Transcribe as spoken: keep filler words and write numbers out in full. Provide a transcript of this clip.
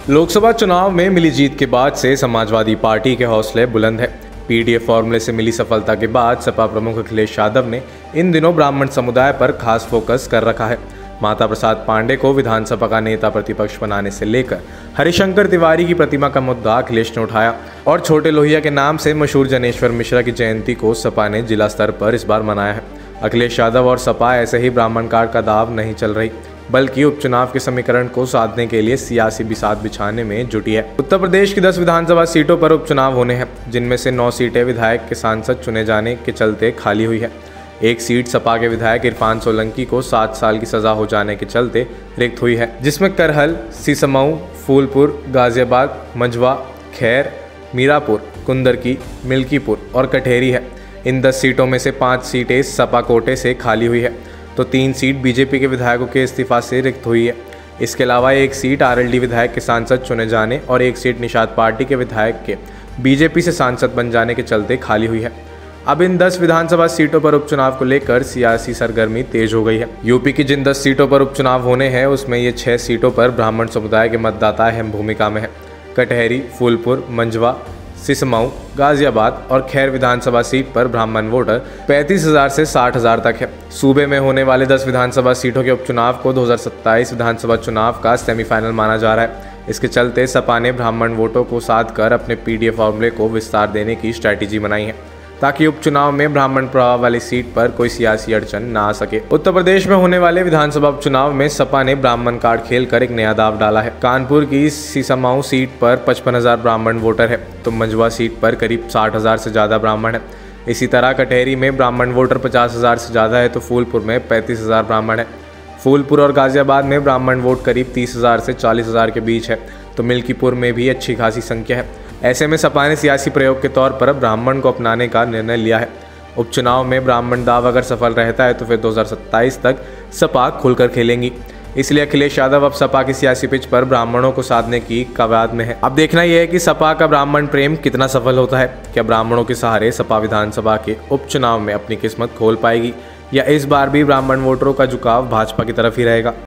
लोकसभा चुनाव में मिली जीत के बाद से समाजवादी पार्टी के हौसले बुलंद है। पीडीएफ फॉर्मूले से मिली सफलता के बाद सपा प्रमुख अखिलेश यादव ने इन दिनों ब्राह्मण समुदाय पर खास फोकस कर रखा है। माता प्रसाद पांडे को विधानसभा का नेता प्रतिपक्ष बनाने से लेकर हरिशंकर तिवारी की प्रतिमा का मुद्दा अखिलेश ने उठाया और छोटे लोहिया के नाम से मशहूर जनेश्वर मिश्रा की जयंती को सपा ने जिला स्तर पर इस बार मनाया है। अखिलेश यादव और सपा ऐसे ही ब्राह्मण कार्ड का दाव नहीं चल रही, बल्कि उपचुनाव के समीकरण को साधने के लिए सियासी बिसात बिछाने में जुटी है। उत्तर प्रदेश की दस विधानसभा सीटों पर उपचुनाव होने हैं, जिनमें से नौ सीटें विधायक के सांसद चुने जाने के चलते खाली हुई है। एक सीट सपा के विधायक इरफान सोलंकी को सात साल की सजा हो जाने के चलते रिक्त हुई है, जिसमें करहल, सीसमऊ, फूलपुर, गाजियाबाद, मंझवा, खैर, मीरापुर, कुंदरकी, मिल्कीपुर और कठेरी है। इन दस सीटों में से पाँच सीटें सपा कोटे से खाली हुई है, तो तीन सीट बीजेपी के विधायकों के इस्तीफा से रिक्त हुई है। इसके अलावा एक सीट आरएलडी विधायक के सांसद चुने जाने और एक सीट निषाद पार्टी के विधायक के बीजेपी से सांसद बन जाने के चलते खाली हुई है। अब इन दस विधानसभा सीटों पर उपचुनाव को लेकर सियासी सरगर्मी तेज हो गई है। यूपी की जिन दस सीटों पर उपचुनाव होने हैं, उसमें ये छह सीटों पर ब्राह्मण समुदाय के मतदाता अहम भूमिका में है। कटहरी, फूलपुर, मंझवा, सिसमऊ, गाजियाबाद और खैर विधानसभा सीट पर ब्राह्मण वोटर पैंतीस हजार से साठ हजार तक है। सूबे में होने वाले दस विधानसभा सीटों के उपचुनाव को दो हज़ार सत्ताईस विधानसभा चुनाव का सेमीफाइनल माना जा रहा है। इसके चलते सपा ने ब्राह्मण वोटों को साध कर अपने पीडीएफ फॉर्मूले को विस्तार देने की स्ट्रैटेजी बनाई है, ताकि उपचुनाव में ब्राह्मण प्रभाव वाली सीट पर कोई सियासी अड़चन न आ सके। उत्तर प्रदेश में होने वाले विधानसभा उपचुनाव में सपा ने ब्राह्मण कार्ड खेलकर एक नया दाव डाला है। कानपुर की सीसमऊ सीट पर पचपन हजार ब्राह्मण वोटर है, तो मंझवा सीट पर करीब साठ हजार से ज्यादा ब्राह्मण है। इसी तरह कटहरी में ब्राह्मण वोटर पचास हजार से ज्यादा है, तो फूलपुर में पैंतीस हजार ब्राह्मण है। फूलपुर और गाजियाबाद में ब्राह्मण वोट करीब तीस हजार से चालीस हजार के बीच है, तो मिल्कीपुर में भी अच्छी खासी संख्या है। ऐसे में सपा ने सियासी प्रयोग के तौर पर ब्राह्मण को अपनाने का निर्णय लिया है। उपचुनाव में ब्राह्मण दाव अगर सफल रहता है तो फिर दो हज़ार सत्ताईस तक सपा खुलकर खेलेंगी। इसलिए अखिलेश यादव अब सपा की सियासी पिच पर ब्राह्मणों को साधने की कवायद में है। अब देखना यह है कि सपा का ब्राह्मण प्रेम कितना सफल होता है। क्या ब्राह्मणों के सहारे सपा विधानसभा के उपचुनाव में अपनी किस्मत खोल पाएगी, या इस बार भी ब्राह्मण वोटरों का झुकाव भाजपा की तरफ ही रहेगा।